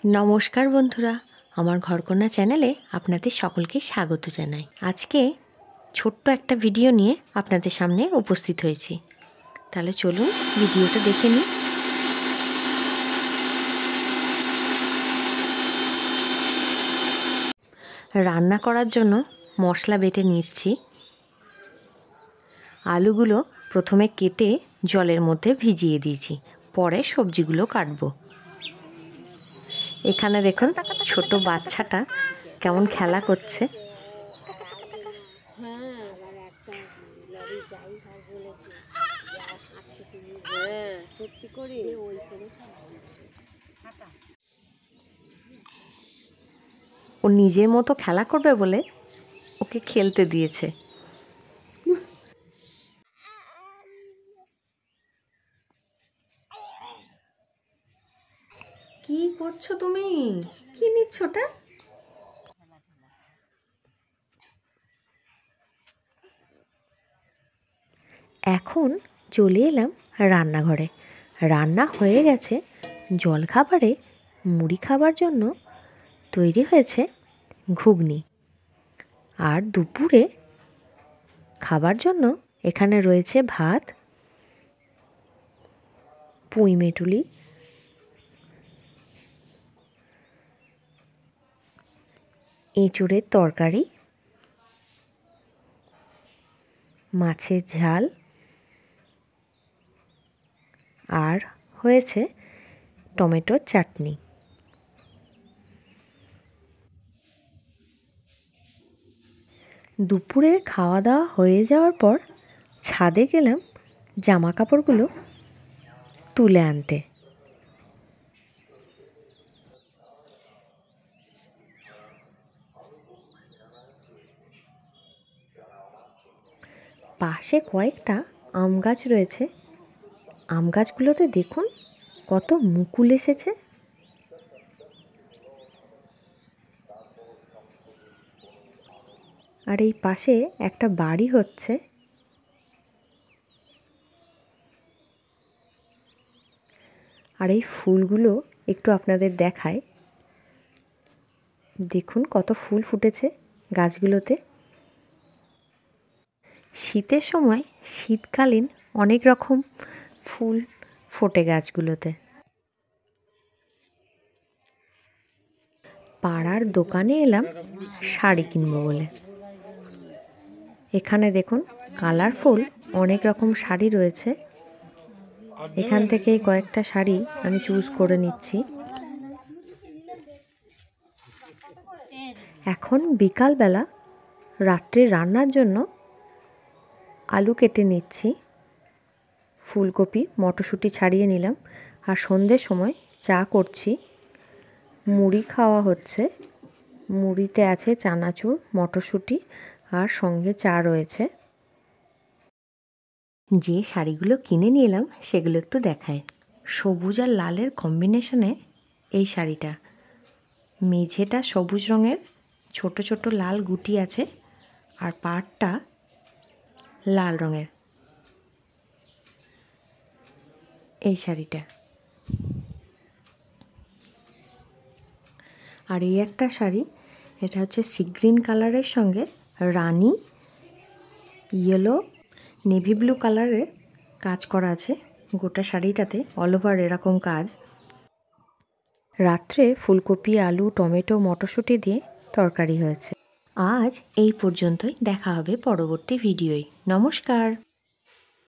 নমস্কার বন্ধুরা, আমার ঘরকন্যা চ্যানেলে আপনাদের সকলকে স্বাগত জানাই। আজকে ছোট্ট একটা ভিডিও নিয়ে আপনাদের সামনে উপস্থিত হয়েছি। তাহলে চলুন ভিডিওটা দেখে নিই। রান্না করার জন্য মশলা বেটে নিচ্ছি। আলুগুলো প্রথমে কেটে জলের মধ্যে ভিজিয়ে দিয়েছি, পরে সবজিগুলো কাটবো। এখানে দেখুন ছোট বাচ্চাটা কেমন খেলা করছে। ও নিজের মতো খেলা করবে বলে ওকে খেলতে দিয়েছে। কি করছো তুমি? কি নিচ্ছ ওটা? এখন চলে এলাম রান্নাঘরে। রান্না হয়ে গেছে। জলখাবারে মুড়ি খাবার জন্য তৈরি হয়েছে ঘুগনি, আর দুপুরে খাবার জন্য এখানে রয়েছে ভাত, পুঁই মেটুলি, এঁচোড়ের তরকারি, মাছের ঝাল, আর হয়েছে টমেটোর চাটনি। দুপুরের খাওয়া দাওয়া হয়ে যাওয়ার পর ছাদে গেলাম জামা কাপড়গুলো তুলে আনতে। পাশে কয়েকটা আম গাছ রয়েছে। আম গাছগুলোতে দেখুন কত মুকুল এসেছে। আর এই পাশে একটা বাড়ি হচ্ছে। আর এই ফুলগুলো একটু আপনাদের দেখায়। দেখুন কত ফুল ফুটেছে গাছগুলোতে। শীতের সময় শীতকালীন অনেক রকম ফুল ফোটে গাছগুলোতে। পাড়ার দোকানে এলাম শাড়ি কিনবো বলে। এখানে দেখুন কালারফুল অনেক রকম শাড়ি রয়েছে। এখান থেকে কয়েকটা শাড়ি আমি চুজ করে নিচ্ছি। এখন বিকালবেলা রাত্রে রান্নার জন্য আলু কেটে নিচ্ছি, ফুলকপি মটরশুঁটি ছাড়িয়ে নিলাম। আর সন্ধ্যের সময় চা করছি, মুড়ি খাওয়া হচ্ছে। মুড়িতে আছে চানাচুর, মটরশুঁটি, আর সঙ্গে চা রয়েছে। যে শাড়িগুলো কিনে নিয়ে এলাম সেগুলো একটু দেখায়। সবুজ আর লালের কম্বিনেশনে এই শাড়িটা। মেঝেটা সবুজ রঙের, ছোট ছোট লাল গুটি আছে, আর পাড়টা লাল রঙের। এই শাড়িটা। আর এই একটা শাড়ি, এটা হচ্ছে সি গ্রিন কালারের সঙ্গে রানী ইয়েলো নেভি ব্লু কালারের কাজ করা আছে। গোটা শাড়িটাতে অল ওভার এরকম কাজ। রাত্রে ফুলকপি, আলু, টমেটো, মটরশুঁটি দিয়ে তরকারি হয়েছে। আজ এই পর্যন্তই। দেখা হবে পরবর্তী ভিডিওয়। নমস্কার।